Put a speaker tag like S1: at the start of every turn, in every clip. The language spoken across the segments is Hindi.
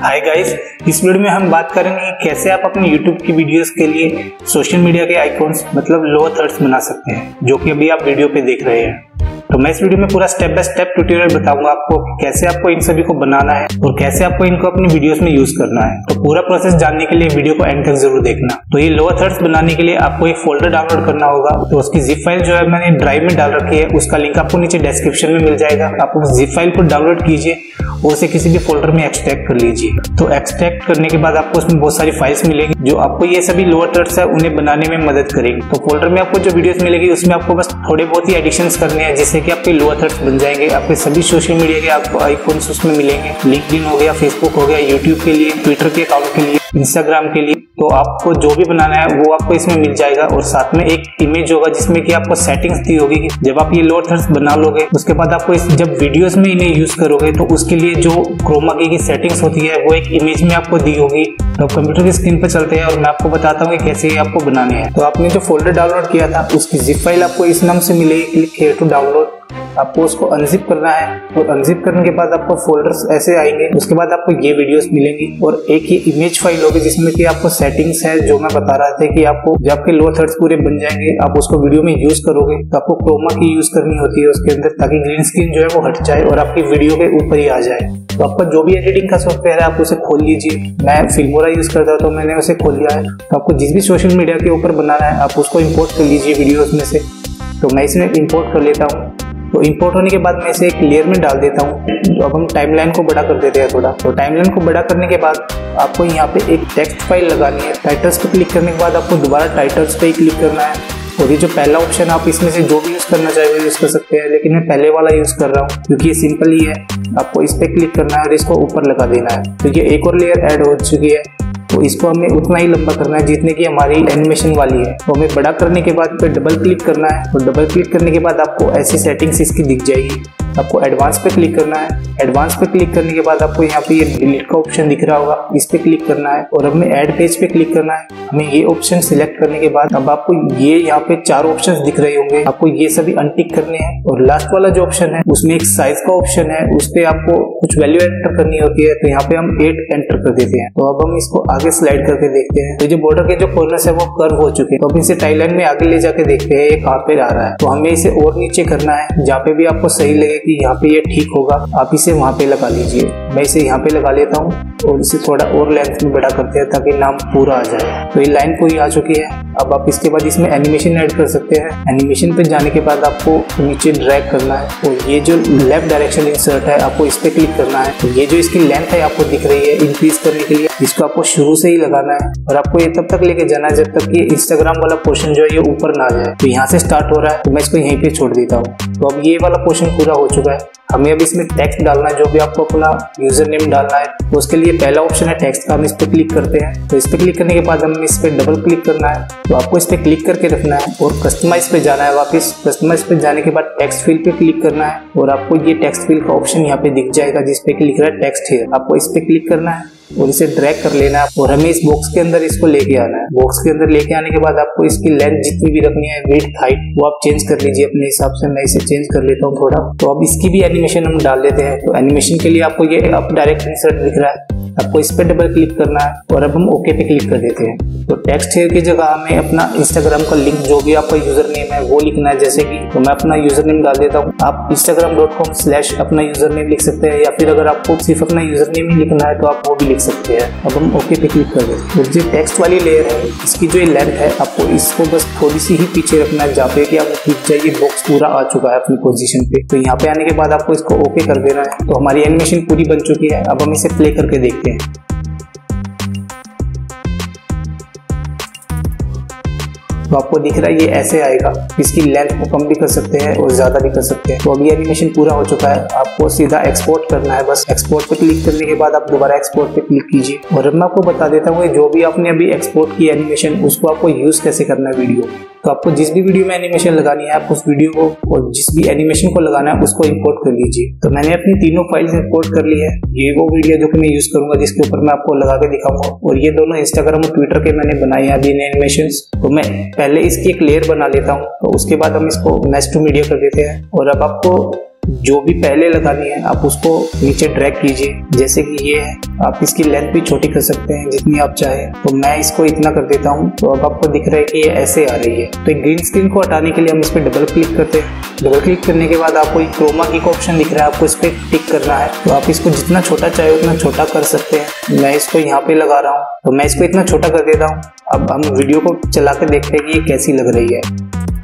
S1: हाय गाइस, इस वीडियो में हम बात करेंगे कि कैसे आप अपने YouTube की वीडियोस के लिए सोशल मीडिया के आइकॉन्स मतलब लोअर थर्ड्स बना सकते हैं, जो कि अभी आप वीडियो पे देख रहे हैं। तो मैं इस वीडियो में पूरा स्टेप बाय स्टेप ट्यूटोरियल बताऊंगा आपको कि कैसे आपको इन सभी को बनाना है और कैसे आपको इनको अपनी वीडियोस में यूज करना है। तो पूरा प्रोसेस जानने के लिए वीडियो को एंड तक जरूर देखना। तो ये लोअर थर्ड्स बनाने के लिए आपको एक फोल्डर डाउनलोड करना होगा। तो उसकी जिप फाइल जो है मैंने ड्राइव में डाल रखी है, उसका लिंक आपको नीचे डिस्क्रिप्शन में मिल जाएगा। आप उस जिप फाइल को डाउनलोड कीजिए और उसे किसी भी फोल्डर में एक्सट्रैक्ट कर लीजिए। तो एक्सट्रैक्ट करने के बाद आपको उसमें बहुत सारी फाइल्स मिलेगी जो आपको ये सभी लोअर थर्ड्स है उन्हें बनाने में मदद करेंगी। तो फोल्डर में आपको जो वीडियोस मिलेगी उसमें आपको बस थोड़े बहुत ही एडिशंस करने हैं, जिससे कि आपके लोअर थर्ड्स बन जाएंगे। आपके सभी सोशल मीडिया के आपको आइकॉन्स उसमें मिलेंगे। लिंक्डइन हो गया, फेसबुक हो गया, यूट्यूब के लिए, ट्विटर के अकाउंट के लिए, इंस्टाग्राम के लिए। तो आपको जो भी बनाना है वो आपको इसमें मिल जाएगा। और साथ में एक इमेज होगा जिसमें कि आपको सेटिंग्स दी होगी कि जब आप ये लोअर थर्ड्स बना लोगे उसके बाद आपको जब वीडियोस में इन्हें यूज करोगे तो उसके लिए जो क्रोमा की सेटिंग्स होती है वो एक इमेज में आपको दी होगी। तो कंप्यूटर की स्क्रीन पर चलते हैं और मैं आपको बताता हूँ कि कैसे ये आपको बनाने हैं। तो आपने जो फोल्डर डाउनलोड किया था उसकी जिप फाइल आपको इस नाम से मिलेगी, क्लिक हियर टू डाउनलोड। आपको उसको अनजिप करना है और अनजिप करने के बाद आपको फोल्डर्स ऐसे आएंगे। उसके बाद आपको ये वीडियोस मिलेंगी और एक ही इमेज फाइल होगी जिसमें कि आपको सेटिंग्स है जो मैं बता रहा था कि आपको जब आपके लोअर थर्ड्स पूरे बन जाएंगे आप उसको वीडियो में यूज करोगे तो आपको क्रोमा की यूज करनी होती है उसके अंदर, ताकि ग्रीन स्क्रीन जो है वो हट जाए और आपकी वीडियो के ऊपर ही आ जाए। तो आपका जो भी एडिटिंग का सॉफ्टवेयर है आप उसे खोल लीजिए। मैं फिल्मोरा यूज करता हूं तो मैंने उसे खोल लिया है। तो आपको जिस भी सोशल मीडिया के ऊपर बनाना है आप उसको इंपोर्ट कर लीजिए वीडियोस में से। तो मैं इसे इंपोर्ट कर लेता हूँ। तो इंपोर्ट होने के बाद मैं इसे एक लेयर में डाल देता हूँ। तो अब हम टाइमलाइन को बड़ा कर देते हैं थोड़ा। तो टाइमलाइन को बड़ा करने के बाद आपको यहाँ पे एक टेक्स्ट फाइल लगानी है। टाइटल्स पे क्लिक करने के बाद आपको दोबारा टाइटल्स पे ही क्लिक करना है। और ये जो पहला ऑप्शन आप इसमें से जो भी यूज करना चाहे यूज कर सकते हैं, लेकिन मैं पहले वाला यूज कर रहा हूँ क्योंकि ये सिंपल ही है। आपको इस पे क्लिक करना है और इसको ऊपर लगा देना है। तो ये एक और लेयर ऐड हो चुकी है, तो इसको हमें उतना ही लंबा करना है जितने की हमारी एनिमेशन वाली है। तो हमें बड़ा करने के बाद डबल क्लिक करना है और डबल क्लिक करने के बाद आपको ऐसी सेटिंग्स इसकी दिख जाएगी। आपको एडवांस पे क्लिक करना है। एडवांस पे क्लिक करने के बाद आपको यहाँ पे ये डिलीट का ऑप्शन दिख रहा होगा, इस पे क्लिक करना है और हमें ऐड पेज पे क्लिक करना है। हमें ये ऑप्शन सिलेक्ट करने के बाद अब आपको ये यहाँ पे 4 ऑप्शंस दिख रहे होंगे, आपको ये सभी अनटिक करने हैं। और लास्ट वाला जो ऑप्शन है उसमें एक साइज का ऑप्शन है, उस पे आपको कुछ वैल्यू एंटर करनी होती है। तो यहाँ पे हम 8 एंटर कर देते हैं। तो अब हम इसको आगे स्लाइड करके देखते हैं। तो जो बॉर्डर के जो कॉर्नर्स है वो कर्व हो चुके हैं। तो अब इसे टाइमलाइन में आगे ले जाके देखते हैं ये कहाँ पे आ रहा है। तो हमें इसे और नीचे करना है, जहाँ पे भी आपको सही लगे कि यहाँ पे ये ठीक होगा आप इसे वहां पे लगा लीजिए। मैं इसे यहाँ पे लगा लेता हूँ और इसे थोड़ा और लेंथ में बड़ा करते हैं ताकि नाम पूरा आ जाए। तो ये लाइन पूरी आ चुकी है। अब आप इसके बाद इसमें एनिमेशन ऐड कर सकते हैं। एनिमेशन पे जाने के बाद आपको नीचे ड्रैग करना है और ये जो लेफ्ट डायरेक्शन इंसर्ट है आपको इस पे क्लिक करना है। तो ये जो इसकी लेंथ है आपको दिख रही है इंक्रीज करने के लिए, इसको आपको शुरू से ही लगाना है और आपको ये तब तक लेके जाना है जब तक ये इंस्टाग्राम वाला पोर्शन जो है ये ऊपर ना आ जाए। तो यहाँ से स्टार्ट हो रहा है तो मैं इसको यहीं पे छोड़ देता हूँ। तो अब ये वाला पोर्शन पूरा हो चुका है। हमें अब इसमें टेक्स्ट डालना है, जो भी आपको अपना यूजर नेम डालना है। तो उसके लिए पहला ऑप्शन है टेक्स्ट का, हम इस पे क्लिक करते हैं। तो इस पे क्लिक करने के बाद हमें इस पे डबल क्लिक करना है। तो आपको इस पे क्लिक करके रखना है और कस्टमाइज पे जाना है। वापस कस्टमाइज पे जाने के बाद टेक्स्ट फील्ड पे क्लिक करना है और आपको ये टेक्स्ट फील्ड का ऑप्शन यहाँ पे दिख जाएगा जिसपे क्लिक रहा है टेक्स्ट है। आपको इस पे क्लिक करना है और इसे ड्रैग कर लेना है और हमें इस बॉक्स के अंदर इसको लेके आना है। बॉक्स के अंदर लेके आने के बाद आपको इसकी लेंथ जितनी भी रखनी है, विड्थ, हाइट, वो आप चेंज कर लीजिए अपने हिसाब से। मैं इसे चेंज कर लेता हूँ थोड़ा। तो अब इसकी भी एनिमेशन हम डाल देते हैं। तो एनिमेशन के लिए आपको ये अप डायरेक्ट इंसर्ट दिख रहा है, आपको इस पे डबल क्लिक करना है और अब हम ओके पे क्लिक कर देते हैं। तो टेक्स्ट हेयर की जगह हमें अपना इंस्टाग्राम का लिंक जो भी आपका यूजर नेम है वो लिखना है। जैसे कि तो मैं अपना यूजर नेम डाल देता हूँ। आप instagram.com/ अपना यूजर नेम लिख सकते हैं या फिर अगर आपको सिर्फ अपना यूजर नेम ही लिखना है तो आप वो भी लिख सकते हैं। अब हम ओके पे क्लिक कर देते हैं। तो जो टेक्स्ट वाली लेयर है इसकी जो लेंथ है आपको इसको बस थोड़ी सी ही पीछे रखना है, जहाँ पे कि आप क्लिक जाइए बॉक्स पूरा आ चुका है अपनी पोजीशन पे। तो यहाँ पे आने के बाद आपको इसको ओके कर देना है। तो हमारी एनिमेशन पूरी बन चुकी है। अब हम इसे प्ले करके देखते हैं। तो आपको दिख रहा है ये ऐसे आएगा। इसकी लेंथ को कम भी कर सकते हैं और ज्यादा भी कर सकते हैं। तो अभी एनिमेशन पूरा हो चुका है। आपको सीधा एक्सपोर्ट करना है। बस एक्सपोर्ट पे क्लिक करने के बाद आप दोबारा एक्सपोर्ट पे क्लिक कीजिए और अब मैं आपको बता देता हूँ जो भी आपने अभी एक्सपोर्ट की एनिमेशन उसको आपको यूज कैसे करना है वीडियो। तो आपको जिस भी वीडियो में एनिमेशन लगानी है आप उस वीडियो को और जिस भी एनिमेशन को लगाना है उसको इंपोर्ट कर लीजिए। तो मैंने अपनी तीनों फाइल्स इंपोर्ट कर ली है। ये वो वीडियो जो कि मैं यूज करूंगा जिसके ऊपर मैं आपको लगा के दिखाऊंगा और ये दोनों इंस्टाग्राम और ट्विटर के मैंने बनाए हैं अभी एनिमेशंस। तो मैं पहले इसकी एक लेयर बना लेता हूँ। तो उसके बाद हम इसको मैच टू मीडिया कर देते हैं और अब आपको जो भी पहले लगानी है आप उसको नीचे ड्रैग कीजिए, जैसे कि ये है। आप इसकी लेंथ भी छोटी कर सकते हैं जितनी आप चाहें। तो मैं इसको इतना कर देता हूँ। तो अब आपको दिख रहा है कि ये ऐसे आ रही है। तो ग्रीन स्क्रीन को हटाने के लिए हम इस पर डबल क्लिक करते हैं। डबल क्लिक करने के बाद आपको एक क्रोमा की ऑप्शन दिख रहा है, आपको इस पर टिक करना है। तो आप इसको जितना छोटा चाहे उतना छोटा कर सकते हैं। मैं इसको यहाँ पे लगा रहा हूँ, तो मैं इसको इतना छोटा कर देता हूँ। अब हम वीडियो को चला के देखते हैं कि ये कैसी लग रही है।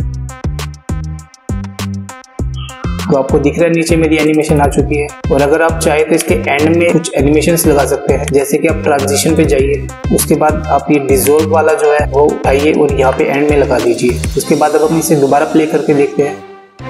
S1: तो आपको दिख रहा है नीचे मेरी एनिमेशन आ चुकी है। और अगर आप चाहे तो इसके एंड में कुछ एनिमेशंस लगा सकते हैं, जैसे कि आप ट्रांजिशन पे जाइए, उसके बाद आप ये डिसॉल्व वाला जो है वो उठाइए और यहाँ पे एंड में लगा दीजिए। उसके बाद अब हम इसे दोबारा प्ले करके देखते हैं।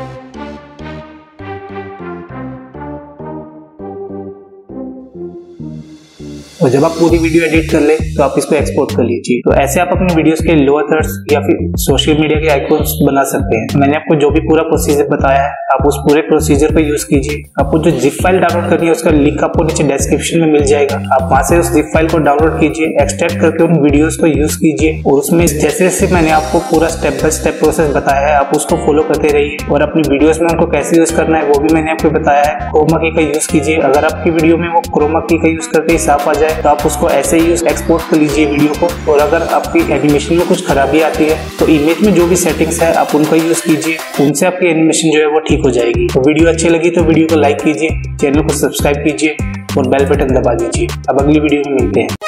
S1: और जब आप पूरी वीडियो एडिट कर ले तो आप इसको एक्सपोर्ट कर लीजिए। तो ऐसे आप अपनी वीडियोस के लोअर थर्ड्स या फिर सोशल मीडिया के आइकॉन्स बना सकते हैं। मैंने आपको जो भी पूरा प्रोसीजर बताया है आप उस पूरे प्रोसीजर को यूज कीजिए। आपको जो जिप फाइल डाउनलोड करनी है उसका लिंक आपको नीचे डिस्क्रिप्शन में मिल जाएगा। आप वहां से उस जिप फाइल को डाउनलोड कीजिए, एक्सट्रैक्ट करके उन वीडियोस को यूज कीजिए और उसमें जैसे जैसे मैंने आपको पूरा स्टेप बाय स्टेप प्रोसेस बताया है आप उसको फॉलो करते रहिए। और अपनी वीडियोस में उनको कैसे यूज करना है वो भी मैंने आपको बताया है। क्रोमा की का यूज कीजिए। अगर आपकी वीडियो में वो क्रोमा की का यूज करते ही साफ आ जाए तो आप उसको ऐसे ही एक्सपोर्ट कर लीजिए वीडियो को। और अगर आपकी एनिमेशन में कुछ खराबी आती है तो इमेज में जो भी सेटिंग्स है आप उनका यूज कीजिए, उनसे आपकी एनिमेशन जो है वो ठीक हो जाएगी। तो वीडियो अच्छी लगी तो वीडियो को लाइक कीजिए, चैनल को सब्सक्राइब कीजिए और बेल बटन दबा दीजिए। अब अगली वीडियो में मिलते हैं।